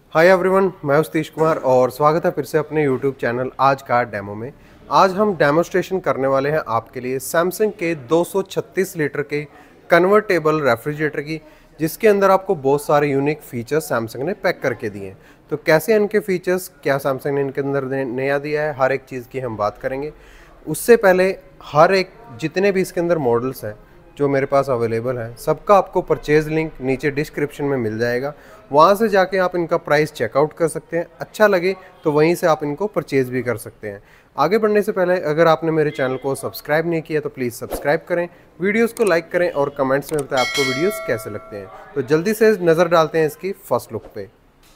Hi everyone, मैं हूं सतीश कुमार और स्वागत है फिर से अपने यूट्यूब चैनल आज का डेमो में। आज हम डेमोस्ट्रेशन करने वाले हैं आपके लिए सैमसंग के 236 लीटर के कन्वर्टेबल रेफ्रिजरेटर की, जिसके अंदर आपको बहुत सारे यूनिक फीचर्स सैमसंग ने पैक करके दिए हैं। तो कैसे इनके फीचर्स, क्या सैमसंग ने इनके अंदर नया दिया है, हर एक चीज़ की हम बात करेंगे। उससे पहले हर एक जितने भी इसके अंदर मॉडल्स हैं जो मेरे पास अवेलेबल है, सबका आपको परचेज लिंक नीचे डिस्क्रिप्शन में मिल जाएगा। वहाँ से जाके आप इनका प्राइस चेकआउट कर सकते हैं, अच्छा लगे तो वहीं से आप इनको परचेज भी कर सकते हैं। आगे बढ़ने से पहले अगर आपने मेरे चैनल को सब्सक्राइब नहीं किया तो प्लीज़ सब्सक्राइब करें, वीडियोस को लाइक करें और कमेंट्स में बताएं आपको वीडियोस कैसे लगते हैं। तो जल्दी से नज़र डालते हैं इसकी फर्स्ट लुक पे।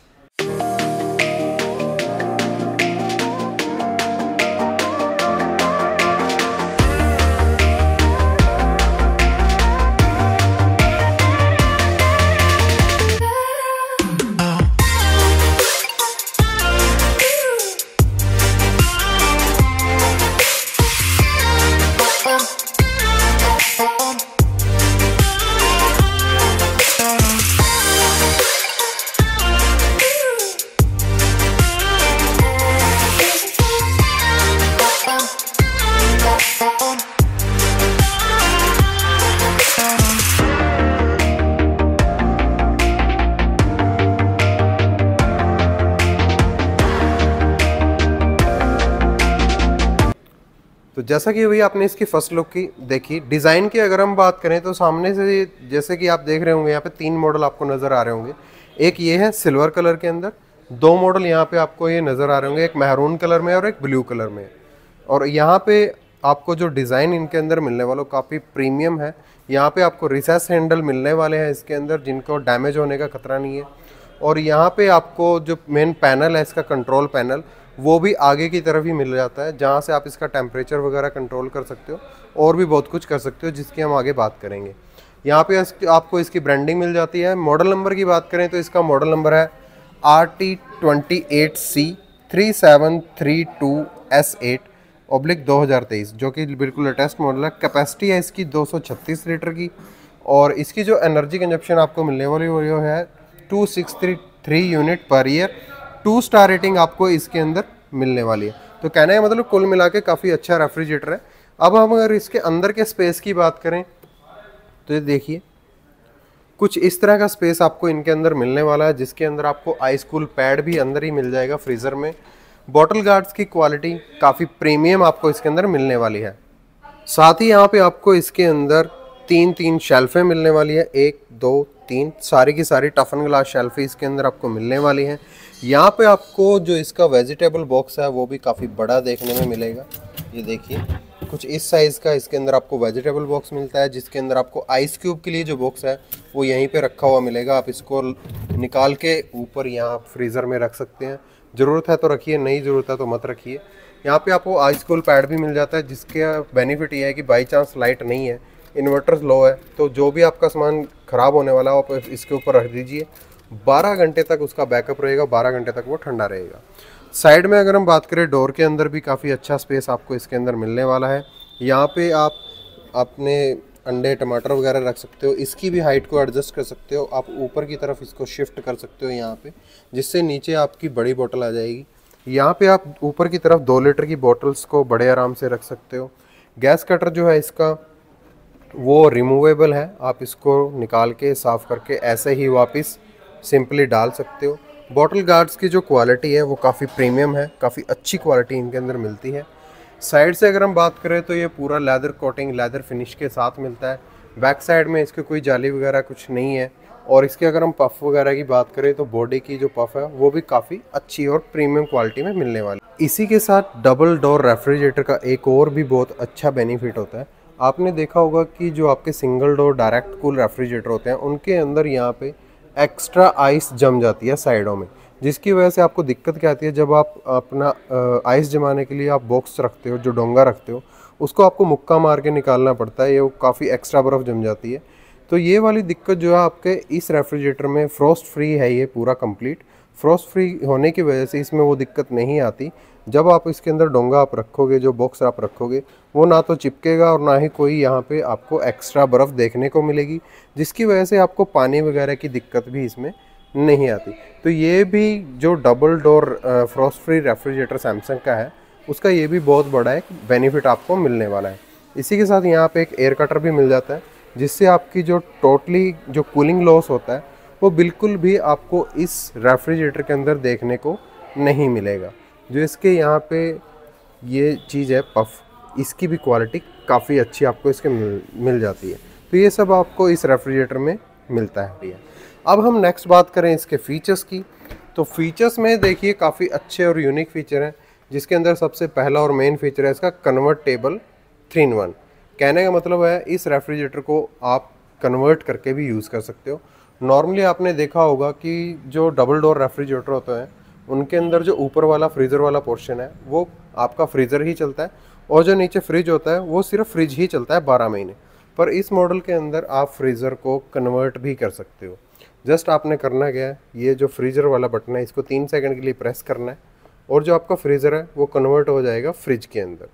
तो जैसा कि अभी आपने इसकी फर्स्ट लुक की देखी, डिज़ाइन की अगर हम बात करें तो सामने से जैसे कि आप देख रहे होंगे यहाँ पे 3 मॉडल आपको नज़र आ रहे होंगे। एक ये है सिल्वर कलर के अंदर, 2 मॉडल यहाँ पे आपको ये नज़र आ रहे होंगे, एक मैरून कलर में और एक ब्लू कलर में। और यहाँ पे आपको जो डिज़ाइन इनके अंदर मिलने वाला काफ़ी प्रीमियम है। यहाँ पे आपको रिसेस हैंडल मिलने वाले हैं इसके अंदर, जिनको डैमेज होने का खतरा नहीं है। और यहाँ पे आपको जो मेन पैनल है इसका, कंट्रोल पैनल, वो भी आगे की तरफ ही मिल जाता है, जहाँ से आप इसका टेम्परेचर वगैरह कंट्रोल कर सकते हो और भी बहुत कुछ कर सकते हो, जिसकी हम आगे बात करेंगे। यहाँ पे आपको इसकी ब्रांडिंग मिल जाती है। मॉडल नंबर की बात करें तो इसका मॉडल नंबर है RT28C3732S8/2023, जो कि बिल्कुल लेटेस्ट मॉडल है। कैपेसिटी है इसकी 236 लीटर की और इसकी जो एनर्जी कंजप्शन आपको मिलने वाली वो है 2633 unit per year. 2 star rating आपको इसके अंदर मिलने वाली है। तो कहने का मतलब कुल मिला के काफ़ी अच्छा रेफ्रिजरेटर है। अब हम अगर इसके अंदर के स्पेस की बात करें तो ये देखिए कुछ इस तरह का स्पेस आपको इनके अंदर मिलने वाला है, जिसके अंदर आपको आइस कूल पैड भी अंदर ही मिल जाएगा फ्रीज़र में। बॉटल गार्ड्स की क्वालिटी काफ़ी प्रीमियम आपको इसके अंदर मिलने वाली है। साथ ही यहाँ पे आपको इसके अंदर 3 शेल्फें मिलने वाली है, 1 2 3, सारी की सारी टफन ग्लास शेल्फें इसके अंदर आपको मिलने वाली हैं। यहाँ पे आपको जो इसका वेजिटेबल बॉक्स है वो भी काफ़ी बड़ा देखने में मिलेगा। ये देखिए कुछ इस साइज़ का इसके अंदर आपको वेजिटेबल बॉक्स मिलता है, जिसके अंदर आपको आइस क्यूब के लिए जो बॉक्स है वो यहीं पे रखा हुआ मिलेगा। आप इसको निकाल के ऊपर यहाँ फ्रीज़र में रख सकते हैं, ज़रूरत है तो रखिए, नहीं ज़रूरत है तो मत रखिए। यहाँ पे आपको आइस कूल पैड भी मिल जाता है, जिसका बेनिफिट ये है कि बाई चांस लाइट नहीं है, इन्वर्टर लो है, तो जो भी आपका सामान ख़राब होने वाला है आप इसके ऊपर रख दीजिए। 12 घंटे तक उसका बैकअप रहेगा, 12 घंटे तक वो ठंडा रहेगा। साइड में अगर हम बात करें, डोर के अंदर भी काफ़ी अच्छा स्पेस आपको इसके अंदर मिलने वाला है। यहाँ पे आप अपने अंडे टमाटर वगैरह रख सकते हो। इसकी भी हाइट को एडजस्ट कर सकते हो, आप ऊपर की तरफ इसको शिफ्ट कर सकते हो यहाँ पे, जिससे नीचे आपकी बड़ी बोतल आ जाएगी। यहाँ पे आप ऊपर की तरफ 2 लीटर की बोतल्स को बड़े आराम से रख सकते हो। गैस कटर जो है इसका वो रिमूवेबल है, आप इसको निकाल के साफ़ करके ऐसे ही वापस सिंपली डाल सकते हो। बॉटल गार्ड्स की जो क्वालिटी है वो काफ़ी प्रीमियम है, काफ़ी अच्छी क्वालिटी इनके अंदर मिलती है। साइड से अगर हम बात करें तो ये पूरा लेदर कोटिंग, लेदर फिनिश के साथ मिलता है। बैक साइड में इसके कोई जाली वगैरह कुछ नहीं है। और इसके अगर हम पफ़ वगैरह की बात करें तो बॉडी की जो पफ़ है वो भी काफ़ी अच्छी और प्रीमियम क्वालिटी में मिलने वाली। इसी के साथ डबल डोर रेफ्रिजरेटर का एक और भी बहुत अच्छा बेनिफिट होता है। आपने देखा होगा कि जो आपके single door direct cool refrigerator होते हैं उनके अंदर यहाँ पे एक्स्ट्रा आइस जम जाती है साइडों में, जिसकी वजह से आपको दिक्कत क्या आती है, जब आप अपना आइस जमाने के लिए आप बॉक्स रखते हो, जो डोंगा रखते हो, उसको आपको मुक्का मार के निकालना पड़ता है, ये काफ़ी एक्स्ट्रा बर्फ़ जम जाती है। तो ये वाली दिक्कत जो है आपके इस रेफ्रिजरेटर में फ्रोस्ट फ्री है, ये पूरा कंप्लीट फ्रोस्ट फ्री होने की वजह से इसमें वो दिक्कत नहीं आती। जब आप इसके अंदर डोंगा आप रखोगे, जो बॉक्स आप रखोगे, वो ना तो चिपकेगा और ना ही कोई यहाँ पे आपको एक्स्ट्रा बर्फ़ देखने को मिलेगी, जिसकी वजह से आपको पानी वगैरह की दिक्कत भी इसमें नहीं आती। तो ये भी जो double door frost free refrigerator Samsung का है, उसका ये भी बहुत बड़ा एक बेनिफिट आपको मिलने वाला है। इसी के साथ यहाँ पे एक एयर कटर भी मिल जाता है, जिससे आपकी जो टोटली जो कूलिंग लॉस होता है वो बिल्कुल भी आपको इस रेफ्रिजरेटर के अंदर देखने को नहीं मिलेगा। जो इसके यहाँ पे ये चीज़ है पफ, इसकी भी क्वालिटी काफ़ी अच्छी आपको इसके मिल जाती है। तो ये सब आपको इस रेफ्रिजरेटर में मिलता है। अब हम नेक्स्ट बात करें इसके फीचर्स की, तो फीचर्स में देखिए काफ़ी अच्छे और यूनिक फीचर हैं, जिसके अंदर सबसे पहला और मेन फीचर है इसका कन्वर्टेबल 3-in-1। कहने का मतलब है इस रेफ्रिजरेटर को आप कन्वर्ट करके भी यूज़ कर सकते हो। नॉर्मली आपने देखा होगा कि जो डबल डोर रेफ्रिजरेटर होते हैं उनके अंदर जो ऊपर वाला फ्रीज़र वाला पोर्शन है वो आपका फ्रीज़र ही चलता है, और जो नीचे फ्रिज होता है वो सिर्फ फ्रिज ही चलता है 12 महीने। पर इस मॉडल के अंदर आप फ्रीज़र को कन्वर्ट भी कर सकते हो। जस्ट आपने करना क्या है, ये जो फ्रीज़र वाला बटन है इसको 3 सेकंड के लिए प्रेस करना है, और जो आपका फ्रीज़र है वो कन्वर्ट हो जाएगा फ्रिज के अंदर।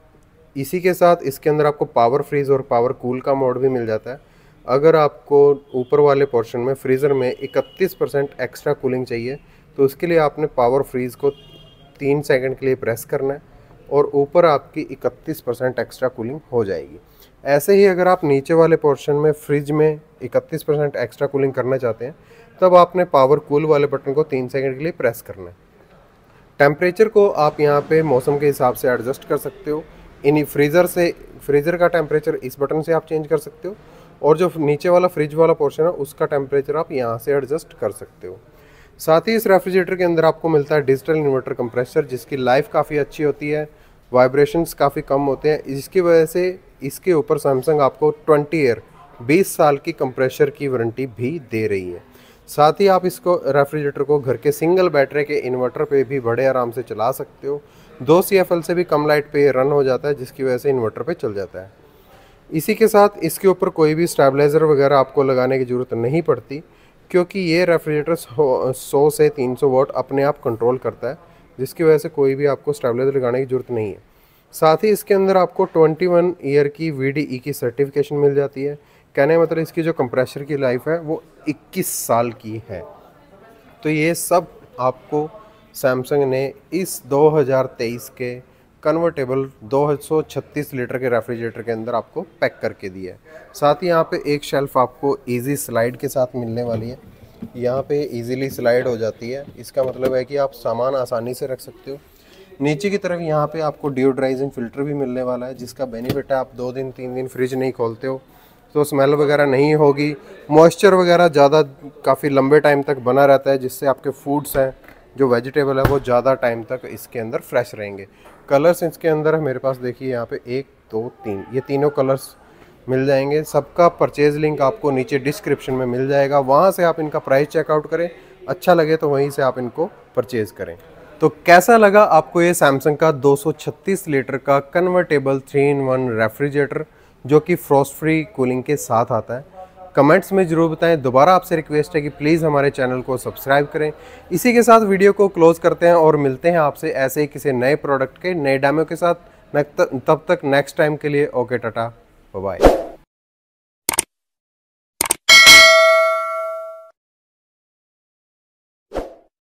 इसी के साथ इसके अंदर आपको पावर फ्रीज और पावर कूल का मोड भी मिल जाता है। अगर आपको ऊपर वाले पोर्शन में फ्रीज़र में 31% एक्स्ट्रा कूलिंग चाहिए, तो उसके लिए आपने पावर फ्रीज को 3 सेकंड के लिए प्रेस करना है, और ऊपर आपकी 31% एक्स्ट्रा कूलिंग हो जाएगी। ऐसे ही अगर आप नीचे वाले पोर्शन में फ्रिज में 31% एक्स्ट्रा कूलिंग करना चाहते हैं, तब आपने पावर कूल वाले बटन को 3 सेकंड के लिए प्रेस करना है। टेम्परेचर को आप यहाँ पे मौसम के हिसाब से एडजस्ट कर सकते हो। इन फ्रीज़र का टेम्परेचर इस बटन से आप चेंज कर सकते हो, और जो नीचे वाला फ्रिज वाला पोर्शन है उसका टेम्परेचर आप यहाँ से एडजस्ट कर सकते हो। साथ ही इस रेफ्रिजरेटर के अंदर आपको मिलता है डिजिटल इन्वर्टर कंप्रेसर, जिसकी लाइफ काफ़ी अच्छी होती है, वाइब्रेशंस काफ़ी कम होते हैं। इसकी वजह से इसके ऊपर सैमसंग आपको 20 ईयर 20 साल की कंप्रेसर की वारंटी भी दे रही है। साथ ही आप इसको रेफ्रिजरेटर को घर के सिंगल बैटरी के इन्वर्टर पे भी बड़े आराम से चला सकते हो। 2 CFL से भी कम लाइट पे ये रन हो जाता है, जिसकी वजह से इन्वर्टर पे चल जाता है। इसी के साथ इसके ऊपर कोई भी स्टेबलाइज़र वगैरह आपको लगाने की ज़रूरत नहीं पड़ती, क्योंकि ये रेफ्रिजरेटर 100 से 300 वाट अपने आप कंट्रोल करता है, जिसकी वजह से कोई भी आपको स्टेबलाइज़र लगाने की ज़रूरत नहीं है। साथ ही इसके अंदर आपको 21 ईयर की VDE की सर्टिफिकेशन मिल जाती है। कहने का मतलब इसकी जो कंप्रेसर की लाइफ है वो 21 साल की है। तो ये सब आपको सैमसंग ने इस 2023 के कन्वर्टेबल 236 लीटर के रेफ्रिजरेटर के अंदर आपको पैक करके दिया है। साथ ही यहाँ पे एक शेल्फ आपको इजी स्लाइड के साथ मिलने वाली है। यहाँ पे इजीली स्लाइड हो जाती है, इसका मतलब है कि आप सामान आसानी से रख सकते हो। नीचे की तरफ यहाँ पे आपको डिओड्राइजिंग फिल्टर भी मिलने वाला है, जिसका बेनिफिट है आप 2 दिन 3 दिन फ्रिज नहीं खोलते हो तो स्मेल वगैरह नहीं होगी। मॉइस्चर वगैरह ज़्यादा काफ़ी लंबे टाइम तक बना रहता है, जिससे आपके फूड्स हैं जो वेजिटेबल है वो ज़्यादा टाइम तक इसके अंदर फ्रेश रहेंगे। कलर्स इसके अंदर मेरे पास देखिए यहाँ पे 1 2 3 ये तीनों कलर्स मिल जाएंगे। सबका परचेज लिंक आपको नीचे डिस्क्रिप्शन में मिल जाएगा, वहाँ से आप इनका प्राइस चेकआउट करें, अच्छा लगे तो वहीं से आप इनको परचेज़ करें। तो कैसा लगा आपको ये सैमसंग का 236 लीटर का कन्वर्टेबल 3-in-1 रेफ्रिजरेटर, जो कि फ्रॉस्ट फ्री कूलिंग के साथ आता है? कमेंट्स में ज़रूर बताएं। दोबारा आपसे रिक्वेस्ट है कि प्लीज़ हमारे चैनल को सब्सक्राइब करें। इसी के साथ वीडियो को क्लोज़ करते हैं और मिलते हैं आपसे ऐसे ही किसी नए प्रोडक्ट के नए डेमो के साथ। तब तक नेक्स्ट टाइम के लिए ओके टाटा बाय बाय।